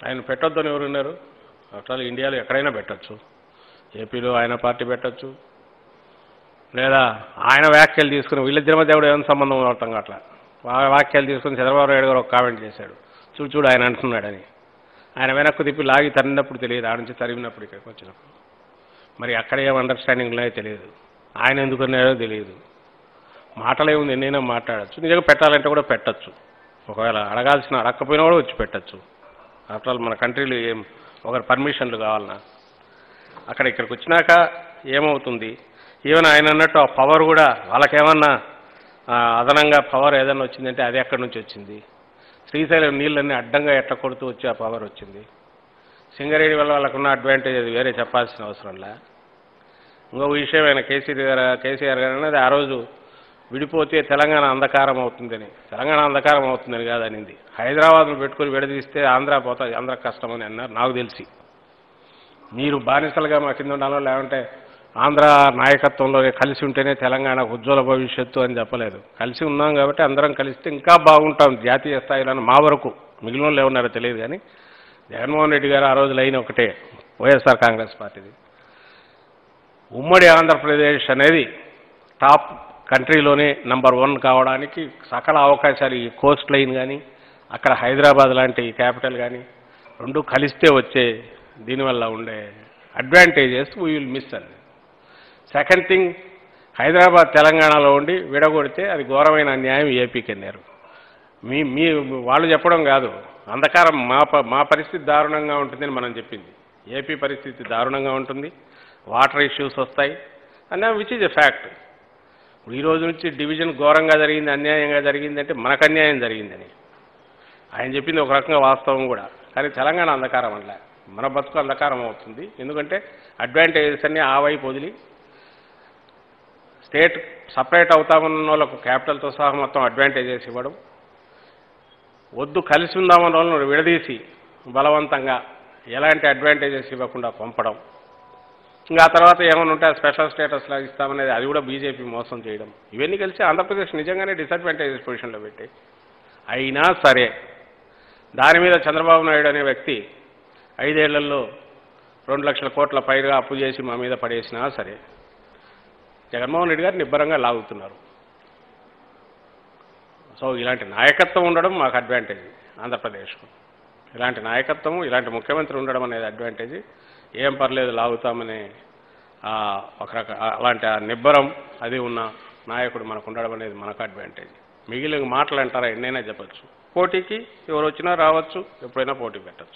ఆయన పెట్టొద్దని ఎవరున్నారు? అసలు ఇండియాలో ఎక్కడైనా పెట్టచ్చు. ఏపీలో ఆయన పార్టీ పెట్టచ్చు, లేదా ఆయన వ్యాఖ్యలు తీసుకుని వీళ్ళిద్దరి మధ్య కూడా ఏమైనా సంబంధం అర్థం కావట్లా. వ్యాఖ్యలు తీసుకుని చంద్రబాబు నాయుడు గారు ఒక కామెంట్ చేశాడు, చూడు ఆయన అంటున్నాడని. ఆయన వెనక్కు తిప్పి లాగి తరిగినప్పుడు తెలియదు, ఆడ నుంచి తరిగినప్పుడు ఇక్కడికి వచ్చినప్పుడు మరి అక్కడ ఏం అండర్స్టాండింగ్ ఉన్నాయో తెలియదు, ఆయన ఎందుకున్నాడో తెలియదు. మాటలేముంది, ఎన్నైనా మాట్లాడచ్చు. నిజంగా పెట్టాలంటే కూడా పెట్టచ్చు, ఒకవేళ అడగకపోయినా కూడా వచ్చి పెట్టచ్చు. ఆఫ్టర్ ఆల్ మన కంట్రీలో ఏం ఒకరి పర్మిషన్లు కావాలన్నా ఇక్కడికి వచ్చినాక ఏమవుతుంది? ఈవెన్ ఆయన అన్నట్టు ఆ పవర్ కూడా వాళ్ళకేమన్నా అదనంగా పవర్ ఏదన్నా వచ్చిందంటే అది ఎక్కడి నుంచి వచ్చింది? శ్రీశైలం నీళ్ళన్నీ అడ్డంగా ఎట్లా కొడుతూ వచ్చి ఆ పవర్ వచ్చింది. సింగరేణి వల్ల వాళ్ళకున్న అడ్వాంటేజ్ అది వేరే చెప్పాల్సిన అవసరంలా. ఇంకొక విషయం, ఆయన కేసీఆర్ గారు అనేది ఆ రోజు విడిపోతే తెలంగాణ అంధకారం అవుతుందని. తెలంగాణ అంధకారం అవుతుందని కాదనింది, హైదరాబాద్ను పెట్టుకుని విడదీస్తే ఆంధ్ర పోతుంది, ఆంధ్ర కష్టమని అన్నారు. నాకు తెలిసి మీరు బానిసలుగా మా కింద ఉండాలో, లేకుంటే ఆంధ్ర నాయకత్వంలో కలిసి ఉంటేనే తెలంగాణకు ఉజ్వల భవిష్యత్తు అని చెప్పలేదు. కలిసి ఉన్నాం కాబట్టి అందరం కలిస్తే ఇంకా బాగుంటాం జాతీయ స్థాయిలో. మా వరకు మిగిలిన వాళ్ళు ఏమన్నారో తెలియదు, కానీ జగన్మోహన్ రెడ్డి గారు ఆ రోజు లైన్ ఒకటే, వైఎస్ఆర్ కాంగ్రెస్ పార్టీది. ఉమ్మడి ఆంధ్రప్రదేశ్ అనేది టాప్ కంట్రీలోనే నంబర్ 1 కావడానికి సకల అవకాశాలు, ఈ కోస్ట్ లైన్ కానీ అక్కడ హైదరాబాద్ లాంటి క్యాపిటల్ కానీ రెండు కలిస్తే వచ్చే దీనివల్ల ఉండే అడ్వాంటేజెస్ వీ విల్ మిస్ అండి. సెకండ్ థింగ్, హైదరాబాద్ తెలంగాణలో ఉండి విడగొడితే అది ఘోరమైన అన్యాయం ఏపీకి అన్నారు. మీ వాళ్ళు చెప్పడం కాదు, అంధకారం మా పరిస్థితి దారుణంగా ఉంటుందని మనం చెప్పింది. ఏపీ పరిస్థితి దారుణంగా ఉంటుంది, వాటర్ ఇష్యూస్ వస్తాయి అన్న విచ్ ఈజ్ ఎ ఫ్యాక్ట్. ఈ రోజు నుంచి డివిజన్ ఘోరంగా జరిగింది, అన్యాయంగా జరిగిందంటే మనకు అన్యాయం జరిగిందని ఆయన చెప్పింది ఒక రకంగా వాస్తవం కూడా. కానీ తెలంగాణ అంధకారం అట్లా, మన బతుకు అంధకారం అవుతుంది. ఎందుకంటే అడ్వాంటేజెస్ అన్నీ ఆ వైపు వదిలి స్టేట్ సపరేట్ అవుతామన్న వాళ్ళకు క్యాపిటల్తో సహా మొత్తం అడ్వాంటేజెస్ ఇవ్వడం, వద్దు కలిసి ఉందామన్న వాళ్ళను విడదీసి బలవంతంగా ఎలాంటి అడ్వాంటేజెస్ ఇవ్వకుండా పంపడం, ఇంకా ఆ తర్వాత ఏమైనా ఉంటే స్పెషల్ స్టేటస్ లాగా ఇస్తామనేది అది కూడా బీజేపీ మోసం చేయడం, ఇవన్నీ కలిసి ఆంధ్రప్రదేశ్ నిజంగానే డిసడ్వాంటేజెస్ పొజిషన్లో పెట్టి. అయినా సరే దాని మీద చంద్రబాబు నాయుడు అనే వ్యక్తి 5 ఏళ్లలో 2 లక్షల కోట్ల పైగా అప్పు చేసి మా మీద పడేసినా సరే జగన్మోహన్ రెడ్డి గారు నిబ్బరంగా లాగుతున్నారు. సో ఇలాంటి నాయకత్వం ఉండడం మాకు అడ్వాంటేజ్ ఆంధ్రప్రదేశ్కు. ఇలాంటి నాయకత్వం, ఇలాంటి ముఖ్యమంత్రి ఉండడం అనేది అడ్వాంటేజ్. ఏం పర్లేదు లాగుతామనే అలాంటి నిబ్బరం అది ఉన్న నాయకుడు మనకు ఉండడం అనేది మనకు అడ్వాంటేజ్. మిగిలిన మాటలు అంటారా ఎన్నైనా చెప్పచ్చు. పోటీకి ఎవరు వచ్చినా రావచ్చు, ఎప్పుడైనా పోటీ పెట్టచ్చు.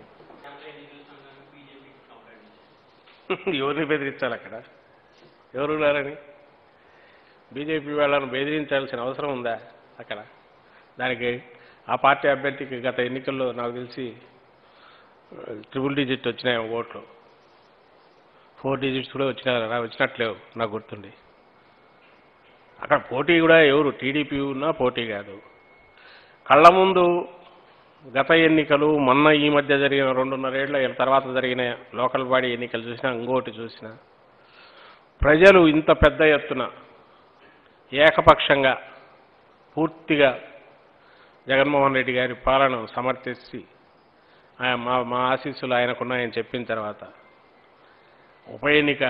ఎవరిని బెదిరించాలి అక్కడ? ఎవరు ఉన్నారని బీజేపీ వాళ్ళను బెదిరించాల్సిన అవసరం ఉందా అక్కడ? దానికి ఆ పార్టీ అభ్యర్థికి గత ఎన్నికల్లో నాకు తెలిసి 3 డిజిట్ వచ్చినాయి ఓట్లు, 4 డిజిట్స్ కూడా వచ్చినట్లేవు నాకు గుర్తుండి. అక్కడ పోటీ కూడా ఎవరు టీడీపీ ఉన్నా పోటీ కాదు. కళ్ళ ముందు గత ఎన్నికలు, మొన్న ఈ మధ్య జరిగిన 2.5 ఏళ్ల తర్వాత జరిగిన లోకల్ బాడీ ఎన్నికలు చూసినా, ఇంకోటి చూసినా ప్రజలు ఇంత పెద్ద ఎత్తున ఏకపక్షంగా పూర్తిగా జగన్మోహన్ రెడ్డి గారి పాలన సమర్థించి మా ఆశీస్సులు ఆయనకున్నాయని చెప్పిన తర్వాత ఉప ఎన్నిక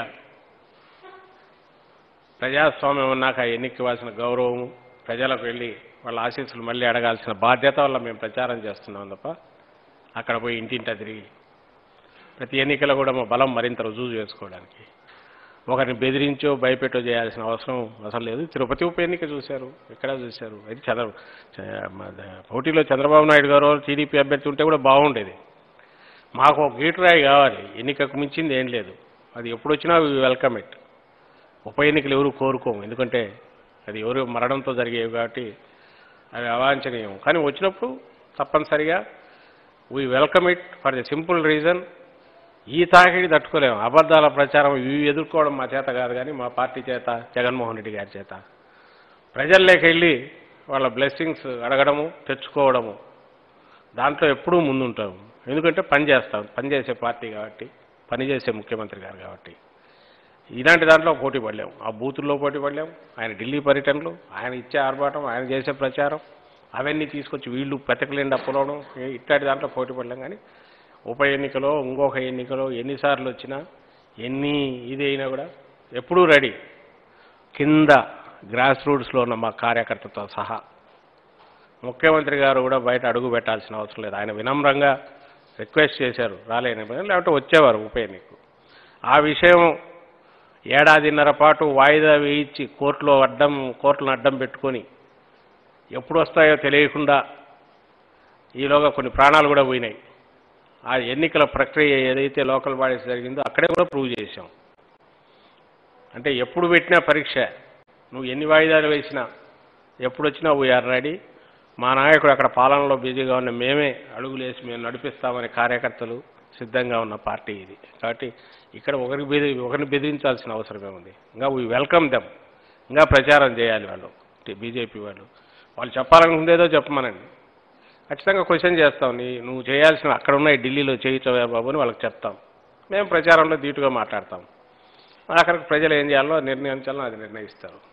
ప్రజాస్వామ్యం ఉన్నాక ఎన్నిక ఇవ్వాల్సిన గౌరవము, ప్రజలకు వెళ్ళి వాళ్ళ ఆశీస్సులు మళ్ళీ అడగాల్సిన బాధ్యత వల్ల మేము ప్రచారం చేస్తున్నాం తప్ప అక్కడ పోయి ఇంటింటా తిరిగి ప్రతి ఎన్నికలో కూడా మా బలం మరింత రుజువు చేసుకోవడానికి ఒకరిని బెదిరించో భయపెట్టో చేయాల్సిన అవసరం అసలు లేదు. తిరుపతి ఉప ఎన్నిక చూశారు, ఎక్కడా చూశారు. అది పోటీలో చంద్రబాబు నాయుడు గారు టీడీపీ అభ్యర్థి ఉంటే కూడా బాగుండేది. మాకు ఒక గీటురాయి కావాలి, ఎన్నికకు మించింది ఏం లేదు. అది ఎప్పుడు వచ్చినా వెల్కమ్ ఇట్. ఉప ఎన్నికలు ఎవరు కోరుకోము, ఎందుకంటే అది ఎవరు మరణంతో జరిగేవి కాబట్టి అవి అవాంఛనీయం. కానీ వచ్చినప్పుడు తప్పనిసరిగా we welcome it for the simple reason, ఈ తాకిడి తట్టుకోలేము. అబద్ధాల ప్రచారం ఇవి ఎదుర్కోవడం మా చేత కాదు, కానీ మా పార్టీ చేత, జగన్మోహన్ రెడ్డి గారి చేత ప్రజల్లోకి వెళ్ళి వాళ్ళ బ్లెస్సింగ్స్ అడగడము, తెచ్చుకోవడము, దాంట్లో ఎప్పుడూ ముందుంటాము. ఎందుకంటే పనిచేసే పార్టీ కాబట్టి, పనిచేసే ముఖ్యమంత్రి గారు కాబట్టి. ఇలాంటి దాంట్లో పోటీ పడలేము, ఆ బూతుల్లో పోటీ పడలేము. ఆయన ఢిల్లీ పర్యటనలు, ఆయన ఇచ్చే ఆర్భాటం, ఆయన చేసే ప్రచారం అవన్నీ తీసుకొచ్చి వీళ్ళు పెతకలేండి అప్పులోను ఇట్లాంటి దాంట్లో పోటీ పడలేం. కానీ ఉప ఎన్నికలో ఇంకొక ఎన్నికలో ఎన్నిసార్లు వచ్చినా ఎన్ని ఇది అయినా కూడా ఎప్పుడూ రెడీ. కింద గ్రాస్ రూట్స్లో ఉన్న మా కార్యకర్తతో సహా ముఖ్యమంత్రి గారు కూడా బయట అడుగు పెట్టాల్సిన అవసరం లేదు. ఆయన వినమ్రంగా రిక్వెస్ట్ చేశారు రాలేని, లేకపోతే వచ్చేవారు ఉప ఎన్నికకు. ఆ విషయం ఏడాదిన్నర పాటు వాయిదా వేయించి కోర్టులను అడ్డం పెట్టుకొని ఎప్పుడు వస్తాయో తెలియకుండా ఈలోగా కొన్ని ప్రాణాలు కూడా పోయినాయి. ఆ ఎన్నికల ప్రక్రియ ఏదైతే లోకల్ బాడీస్ జరిగిందో అక్కడే కూడా ప్రూవ్ చేశాం. అంటే ఎప్పుడు పెట్టినా పరీక్ష, నువ్వు ఎన్ని వాయిదాలు వేసినా ఎప్పుడు వచ్చినా వీఆర్ రెడీ. మా నాయకుడు అక్కడ పాలనలో బిజీగా ఉన్న మేమే అడుగులేసి మేము నడిపిస్తామని కార్యకర్తలు సిద్ధంగా ఉన్న పార్టీ ఇది. కాబట్టి ఇక్కడ ఒకరిని బెదిరించాల్సిన అవసరమే ఉంది. ఇంకా వీ వెల్కమ్ దెమ్. ఇంకా ప్రచారం చేయాలి వాళ్ళు, బీజేపీ వాళ్ళు చెప్పాలనుకుందేదో చెప్పమనండి. ఖచ్చితంగా క్వశ్చన్ చేస్తాం. నువ్వు చేయాల్సిన అక్కడ ఉన్నాయి ఢిల్లీలో చేయించవా బాబు అని వాళ్ళకి చెప్తాం. మేము ప్రచారంలో ధీటుగా మాట్లాడతాం. అక్కడికి ప్రజలు ఏం చేయాలో నిర్ణయించాలో అది నిర్ణయిస్తారు.